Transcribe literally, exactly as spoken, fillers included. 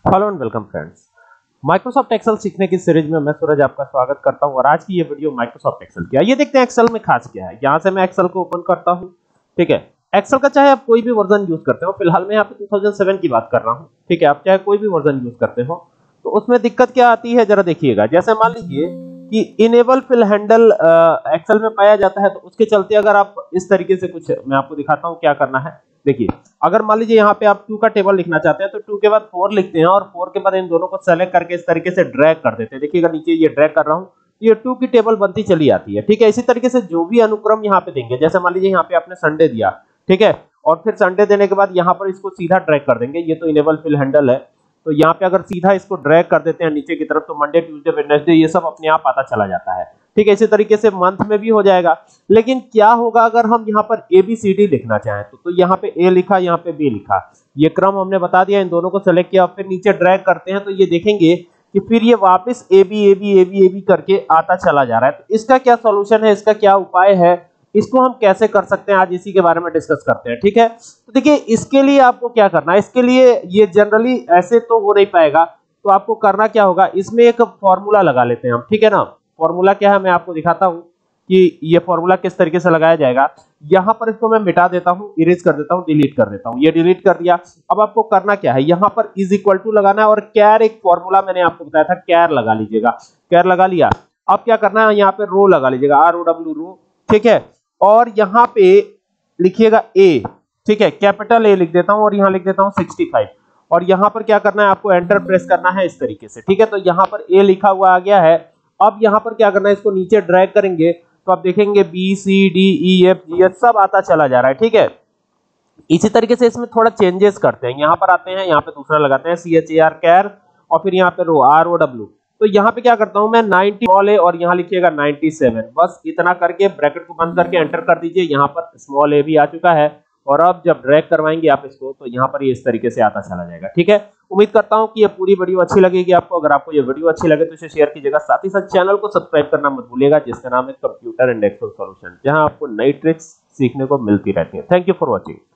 Hello and welcome friends. Microsoft Excel सीखने की series में मैं सूरज आपका स्वागत करता हूं और आज की ये वीडियो माइक्रोसॉफ्ट एक्सेल की है। ये देखते हैं एक्सेल में खास क्या है। यहां से मैं एक्सेल को ओपन करता हूं, ठीक है। एक्सेल का चाहे आप कोई भी वर्जन यूज करते हो, फिलहाल मैं यहां पे दो हज़ार सात की बात कर रहा हूं, ठीक है। आप चाहे कोई भी वर्जन यूज करते हो तो उसमें दिक्कत क्या आती है जरा देखिएगा। जैसे मान लीजिए कि इनेबल फिल हैंडल एक्सेल में पाया जाता है, तो उसके चलते अगर आप इस तरीके से कुछ, मैं आपको दिखाता हूं क्या करना है। देखिए, अगर मान लीजिए यहाँ पे आप टू का टेबल लिखना चाहते हैं तो टू के बाद फोर लिखते हैं और फोर के बाद इन दोनों को सेलेक्ट करके इस तरीके से ड्रैग कर देते हैं। देखिएगा नीचे ये ड्रैग कर रहा हूँ, ये टू की टेबल बनती चली आती है, ठीक है। इसी तरीके से जो भी अनुक्रम यहाँ पे देंगे, जैसे मान लीजिए यहाँ पे आपने संडे दिया, ठीक है, और फिर संडे देने के बाद यहाँ पर इसको सीधा ड्रैग कर देंगे। ये तो इनेबल फिल हैंडल है, तो यहाँ पे अगर सीधा इसको ड्रैग कर देते हैं नीचे की तरफ तो मंडे ट्यूसडे वेडनेसडे ये सब अपने आप आता चला जाता है, ठीक है। इसी तरीके से मंथ में भी हो जाएगा। लेकिन क्या होगा अगर हम यहाँ पर ए बी सी डी लिखना चाहें तो, तो यहाँ पे ए लिखा, यहाँ पे बी लिखा, ये क्रम हमने बता दिया, इन दोनों को सेलेक्ट किया, फिर नीचे ड्रैग करते हैं तो ये देखेंगे कि फिर ये वापस A B A B A B A B करके आता चला जा रहा है। तो इसका क्या सॉल्यूशन है, इसका क्या उपाय है, इसको हम कैसे कर सकते हैं, आज इसी के बारे में डिस्कस करते हैं, ठीक है। तो देखिए, इसके लिए आपको क्या करना है, इसके लिए ये जनरली ऐसे तो हो नहीं पाएगा, तो आपको करना क्या होगा, इसमें एक फॉर्मूला लगा लेते हैं हम, ठीक है ना। फॉर्मूला क्या है मैं आपको दिखाता हूं कि ये फॉर्मूला किस तरीके से लगाया जाएगा। यहां पर इसको मैं मिटा देता हूं, इरेज कर देता हूं, डिलीट कर देता हूं। ये डिलीट कर दिया। अब आपको करना क्या है, यहां पर इज इक्वल टू लगाना है और कैर, एक फॉर्मूला मैंने आपको बताया था, कैर लगा लीजिएगा। कैर लगा लिया। अब क्या करना है, यहाँ पे रो लगा लीजिएगा, आर ओ डब्ल्यू रो, ठीक है। और यहाँ पे लिखिएगा ए, ठीक है, कैपिटल ए लिख देता हूं और यहाँ लिख देता हूं सिक्सटी फाइव। और यहाँ पर क्या करना है, आपको एंटर प्रेस करना है इस तरीके से, ठीक है। तो यहाँ पर ए लिखा हुआ आ गया है। अब यहाँ पर क्या करना है, इसको नीचे ड्रैग करेंगे तो आप देखेंगे B C D E F G H सब आता चला जा रहा है, ठीक है। इसी तरीके से इसमें थोड़ा चेंजेस करते हैं, यहाँ पर आते हैं, यहाँ पे दूसरा लगाते हैं सी एच ए आर कैर, और फिर यहाँ पे रो आर ओ डब्ल्यू। तो यहाँ पे क्या करता हूं मैं, नाइंटी स्मॉल ए और यहाँ लिखिएगा नाइंटी सेवन, बस इतना करके ब्रैकेट को बंद करके एंटर कर दीजिए। यहाँ पर स्मॉल ए भी आ चुका है और अब जब ड्रैग करवाएंगे आप इसको तो यहाँ पर ये इस तरीके से आता चला जाएगा, ठीक है। उम्मीद करता हूं कि ये पूरी वीडियो अच्छी लगेगी आपको। अगर आपको ये वीडियो अच्छी लगे तो इसे शेयर कीजिएगा, साथ ही साथ चैनल को सब्सक्राइब करना मत भूलिएगा, जिसका नाम है कंप्यूटर एंड एक्सेल सॉल्यूशन, जहां आपको नई ट्रिक्स सीखने को मिलती रहती है। Thank you for watching.